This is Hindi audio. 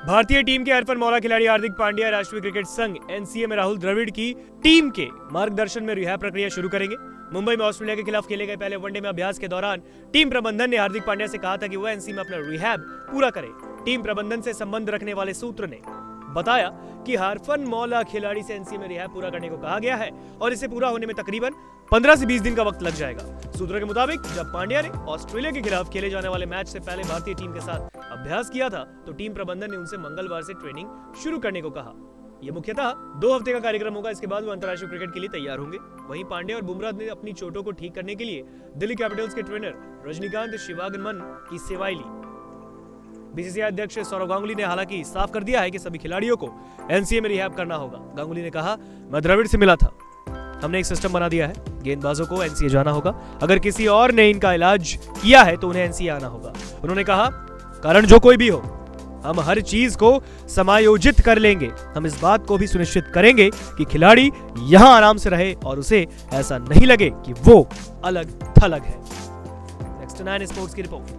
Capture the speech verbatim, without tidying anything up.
भारतीय टीम के हरफन मौला खिलाड़ी हार्दिक पांड्या राष्ट्रीय क्रिकेट संघ एनसीए में राहुल द्रविड़ की टीम के मार्गदर्शन में रिहैब प्रक्रिया शुरू करेंगे। मुंबई में ऑस्ट्रेलिया के खिलाफ खेले गए पहले वनडे में अभ्यास के दौरान टीम प्रबंधन ने हार्दिक पांड्या से कहा था कि वह एनसीए में अपना रिहैब पूरा करे। टीम प्रबंधन से संबंध रखने वाले सूत्र ने बताया कि हरफन मौला खिलाड़ी से एनसीए में रिहैब पूरा करने को कहा गया है और इसे पूरा होने में तकरीबन पंद्रह से बीस दिन का वक्त लग जाएगा। सूत्रों के मुताबिक जब पांड्या ने ऑस्ट्रेलिया के खिलाफ खेले जाने वाले मैच से पहले भारतीय टीम के साथ अभ्यास किया था तो टीम प्रबंधन ने उनसे मंगलवार से ट्रेनिंग शुरू करने को कहा। यह मुख्यतः दो हफ्ते का कार्यक्रम होगा। इसके बाद वो अंतर्राष्ट्रीय क्रिकेट के लिए तैयार होंगे। वहीं पांड्या और बुमराह ने अपनी चोटों को ठीक करने के लिए दिल्ली कैपिटल्स के ट्रेनर रजनीकांत शिवागमन की सेवाएं ली। बीसीसीआई अध्यक्ष सौरव गांगुली ने हालांकि साफ कर दिया है कि सभी खिलाड़ियों को एनसीए में रिहैब करना होगा। गांगुली ने कहा, मैं द्रविड़ से मिला था, हमने एक सिस्टम बना दिया है, गेंदबाजों को एनसीए जाना होगा। अगर किसी और ने इनका इलाज किया है तो उन्हें एनसीए आना होगा। उन्होंने कहा, कारण जो कोई भी हो, हम हर चीज को समायोजित कर लेंगे। हम इस बात को भी सुनिश्चित करेंगे कि खिलाड़ी यहां आराम से रहे और उसे ऐसा नहीं लगे कि वो अलग थलग है। नेक्स्ट नाइन स्पोर्ट्स की रिपोर्ट।